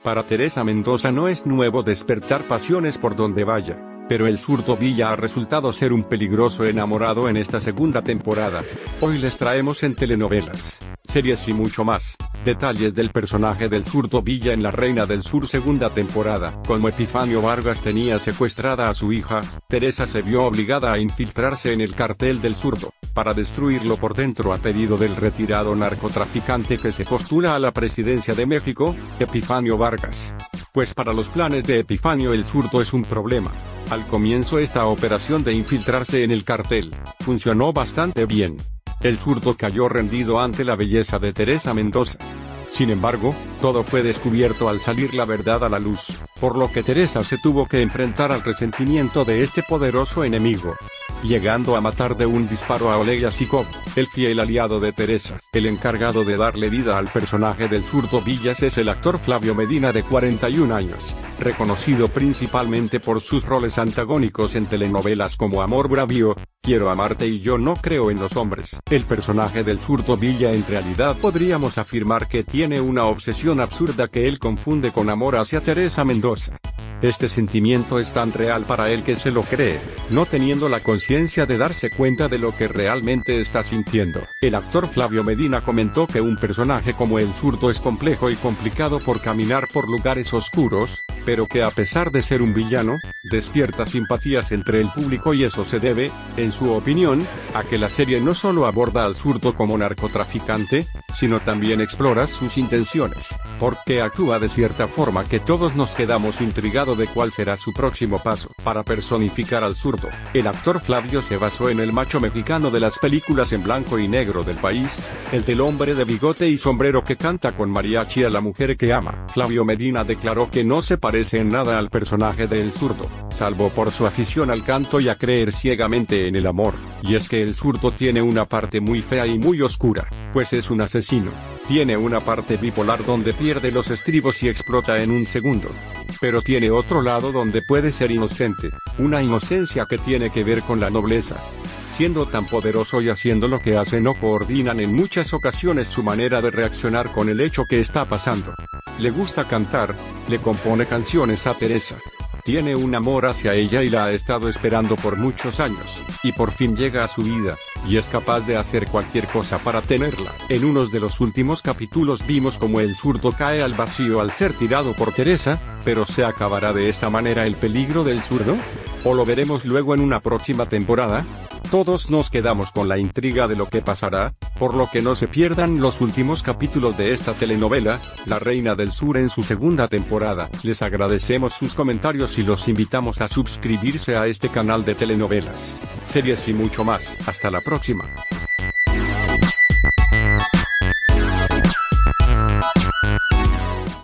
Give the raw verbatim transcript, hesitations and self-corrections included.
Para Teresa Mendoza no es nuevo despertar pasiones por donde vaya, pero el zurdo Villa ha resultado ser un peligroso enamorado en esta segunda temporada. Hoy les traemos en telenovelas, series y mucho más, detalles del personaje del zurdo Villa en La Reina del Sur segunda temporada. Como Epifanio Vargas tenía secuestrada a su hija, Teresa se vio obligada a infiltrarse en el cartel del zurdo, para destruirlo por dentro a pedido del retirado narcotraficante que se postula a la presidencia de México, Epifanio Vargas. Pues para los planes de Epifanio el zurdo es un problema. Al comienzo esta operación de infiltrarse en el cartel, funcionó bastante bien. El zurdo cayó rendido ante la belleza de Teresa Mendoza. Sin embargo, todo fue descubierto al salir la verdad a la luz, por lo que Teresa se tuvo que enfrentar al resentimiento de este poderoso enemigo, llegando a matar de un disparo a Oleg Yasikov, el fiel aliado de Teresa. El encargado de darle vida al personaje del zurdo Villas es el actor Flavio Medina, de cuarenta y un años, reconocido principalmente por sus roles antagónicos en telenovelas como Amor Bravío, Quiero amarte y Yo no creo en los hombres. El personaje del zurdo Villa en realidad podríamos afirmar que tiene una obsesión absurda que él confunde con amor hacia Teresa Mendoza. Este sentimiento es tan real para él que se lo cree, no teniendo la conciencia de darse cuenta de lo que realmente está sintiendo. El actor Flavio Medina comentó que un personaje como el zurdo es complejo y complicado por caminar por lugares oscuros, pero que a pesar de ser un villano, despierta simpatías entre el público, y eso se debe, en su opinión, a que la serie no solo aborda al zurdo como narcotraficante, sino también explora sus intenciones, porque actúa de cierta forma que todos nos quedamos intrigados de cuál será su próximo paso. Para personificar al zurdo, el actor Flavio se basó en el macho mexicano de las películas en blanco y negro del país, el del hombre de bigote y sombrero que canta con mariachi a la mujer que ama. Flavio Medina declaró que no se parece en nada al personaje de El Zurdo, salvo por su afición al canto y a creer ciegamente en el amor, y es que el zurdo tiene una parte muy fea y muy oscura, pues es un asesino. Tiene una parte bipolar donde pierde los estribos y explota en un segundo. Pero tiene otro lado donde puede ser inocente, una inocencia que tiene que ver con la nobleza. Siendo tan poderoso y haciendo lo que hace, no coordinan en muchas ocasiones su manera de reaccionar con el hecho que está pasando. Le gusta cantar, le compone canciones a Teresa. Tiene un amor hacia ella y la ha estado esperando por muchos años, y por fin llega a su vida, y es capaz de hacer cualquier cosa para tenerla. En uno de los últimos capítulos vimos como el zurdo cae al vacío al ser tirado por Teresa, pero ¿se acabará de esta manera el peligro del zurdo? ¿O lo veremos luego en una próxima temporada? Todos nos quedamos con la intriga de lo que pasará, por lo que no se pierdan los últimos capítulos de esta telenovela, La Reina del Sur en su segunda temporada. Les agradecemos sus comentarios y los invitamos a suscribirse a este canal de telenovelas, series y mucho más. Hasta la próxima.